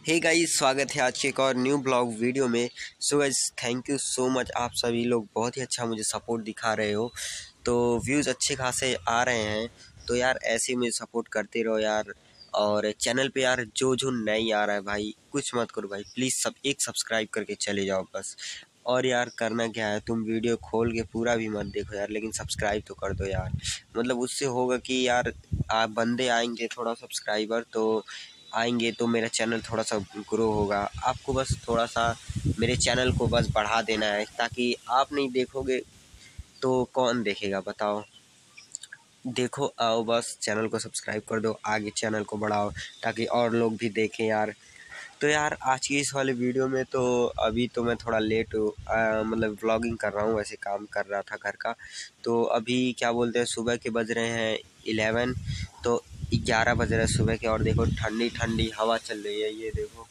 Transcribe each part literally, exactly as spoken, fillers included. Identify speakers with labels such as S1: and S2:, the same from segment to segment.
S1: Hey guys, स्वागत है आज के एक और न्यू ब्लॉग वीडियो में। So guys, thank you so much. आप सभी लोग बहुत ही अच्छा मुझे सपोर्ट दिखा रहे हो, तो व्यूज़ अच्छे खासे आ रहे हैं। तो यार ऐसे ही मुझे सपोर्ट करते रहो यार। और चैनल पे यार जो जो नहीं आ रहा है भाई, कुछ मत करो भाई, प्लीज़ सब एक सब्सक्राइब करके चले जाओ बस। और यार करना क्या है, तुम वीडियो खोल के पूरा भी मत देखो यार, लेकिन सब्सक्राइब तो कर दो यार। मतलब उससे होगा कि यार आप बंदे आएंगे, थोड़ा सब्सक्राइबर तो आएंगे तो मेरा चैनल थोड़ा सा ग्रो होगा। आपको बस थोड़ा सा मेरे चैनल को बस बढ़ा देना है, ताकि आप नहीं देखोगे तो कौन देखेगा बताओ। देखो आओ, बस चैनल को सब्सक्राइब कर दो, आगे चैनल को बढ़ाओ ताकि और लोग भी देखें यार। तो यार आज की इस वाले वीडियो में तो अभी तो मैं थोड़ा लेट आ, मतलब व्लॉगिंग कर रहा हूँ, वैसे काम कर रहा था घर का। तो अभी क्या बोलते हैं, सुबह के बज रहे हैं इलेवन, तो ग्यारह बज रहे हैं सुबह के। और देखो ठंडी ठंडी हवा चल रही है, ये देखो,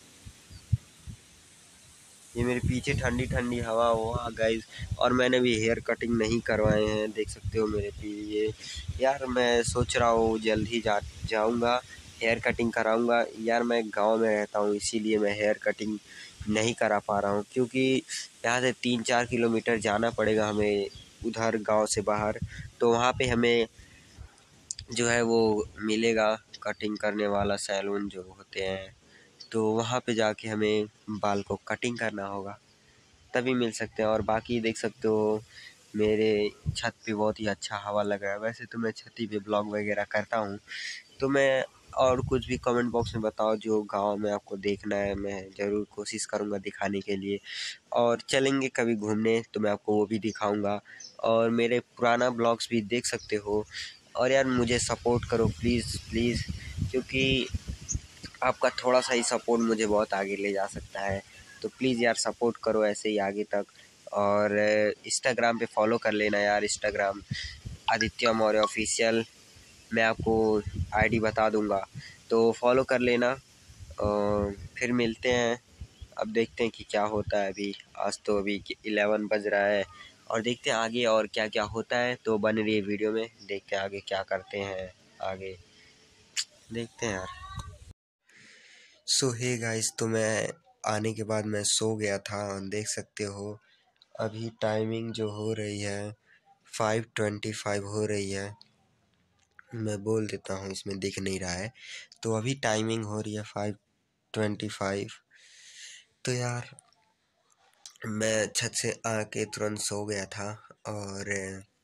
S1: ये मेरे पीछे ठंडी ठंडी हवा हुआ गाइस। और मैंने भी हेयर कटिंग नहीं करवाए हैं, देख सकते हो मेरे पे ये। यार मैं सोच रहा हूँ जल्द ही जा जाऊँगा, हेयर कटिंग कराऊँगा। यार मैं गांव में रहता हूँ, इसीलिए मैं हेयर कटिंग नहीं करा पा रहा हूँ, क्योंकि यहाँ से तीन चार किलोमीटर जाना पड़ेगा हमें, उधर गांव से बाहर। तो वहाँ पे हमें जो है वो मिलेगा कटिंग करने वाला सैलून जो होते हैं, तो वहाँ पे जाके हमें बाल को कटिंग करना होगा, तभी मिल सकते हैं। और बाकी देख सकते हो मेरे छत पे बहुत ही अच्छा हवा लग रहा है। वैसे तो मैं छत ही पे ब्लॉग वगैरह करता हूँ, तो मैं और कुछ भी कमेंट बॉक्स में बताओ जो गांव में आपको देखना है, मैं ज़रूर कोशिश करूँगा दिखाने के लिए। और चलेंगे कभी घूमने तो मैं आपको वो भी दिखाऊँगा। और मेरे पुराना ब्लॉग्स भी देख सकते हो। और यार मुझे सपोर्ट करो प्लीज़ प्लीज़, क्योंकि आपका थोड़ा सा ही सपोर्ट मुझे बहुत आगे ले जा सकता है। तो प्लीज़ यार सपोर्ट करो ऐसे ही आगे तक। और इंस्टाग्राम पे फॉलो कर लेना यार, इंस्टाग्राम आदित्य मौर्य ऑफिशियल, मैं आपको आईडी बता दूंगा, तो फॉलो कर लेना। और फिर मिलते हैं, अब देखते हैं कि क्या होता है। अभी आज तो अभी इलेवन बज रहा है, और देखते हैं आगे और क्या क्या होता है। तो बन रही है वीडियो में, देखते हैं आगे क्या करते हैं, आगे देखते हैं यार। सो हे गाइस, तो मैं आने के बाद मैं सो गया था, देख सकते हो अभी टाइमिंग जो हो रही है फाइव ट्वेंटी फाइव हो रही है। मैं बोल देता हूँ, इसमें दिख नहीं रहा है, तो अभी टाइमिंग हो रही है फाइव ट्वेंटी फाइव। तो यार मैं छत से आके तुरंत सो गया था, और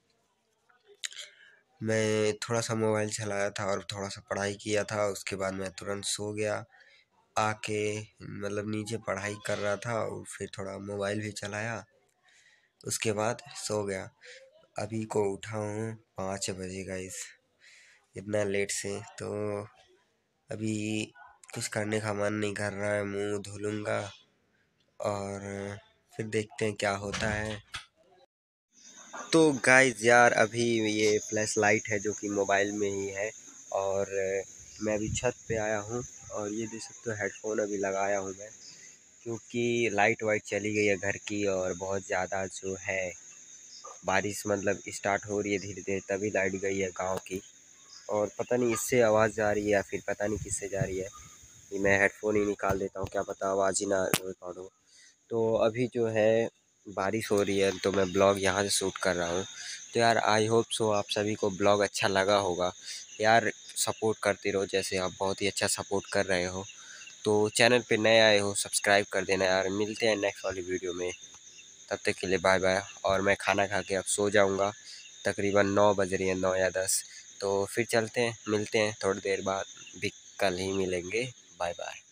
S1: मैं थोड़ा सा मोबाइल चलाया था और थोड़ा सा पढ़ाई किया था। उसके बाद मैं तुरंत सो गया आके, मतलब नीचे पढ़ाई कर रहा था और फिर थोड़ा मोबाइल भी चलाया, उसके बाद सो गया। अभी को उठा हूँ पाँच बजे गाइस, इतना लेट से। तो अभी कुछ करने का मन नहीं कर रहा है, मुंह धुलूँगा और फिर देखते हैं क्या होता है। तो गाइस यार अभी ये फ्लैश लाइट है जो कि मोबाइल में ही है, और मैं अभी छत पे आया हूँ। और ये देख सकते हो हेडफोन अभी लगाया हूँ मैं, क्योंकि लाइट वाइट चली गई है घर की, और बहुत ज़्यादा जो है बारिश मतलब स्टार्ट हो रही है धीरे धीरे, तभी लाइट गई है गांव की। और पता नहीं इससे आवाज़ जा रही है या फिर पता नहीं किससे जा रही है। ये मैं हेडफोन ही निकाल देता हूँ, क्या पता आवाज़ ही ना रिकॉर्ड हो। तो अभी जो है बारिश हो रही है, तो मैं ब्लॉग यहाँ से शूट कर रहा हूँ। तो यार आई होप सो आप सभी को ब्लॉग अच्छा लगा होगा यार। सपोर्ट करते रहो, जैसे आप बहुत ही अच्छा सपोर्ट कर रहे हो। तो चैनल पे नए आए हो सब्सक्राइब कर देना यार। मिलते हैं नेक्स्ट वाली वीडियो में, तब तक के लिए बाय बाय। और मैं खाना खा के अब सो जाऊँगा, तकरीबन नौ बज रही है, नौ या दस। तो फिर चलते हैं, मिलते हैं थोड़ी देर बाद भी, कल ही मिलेंगे। Bye bye.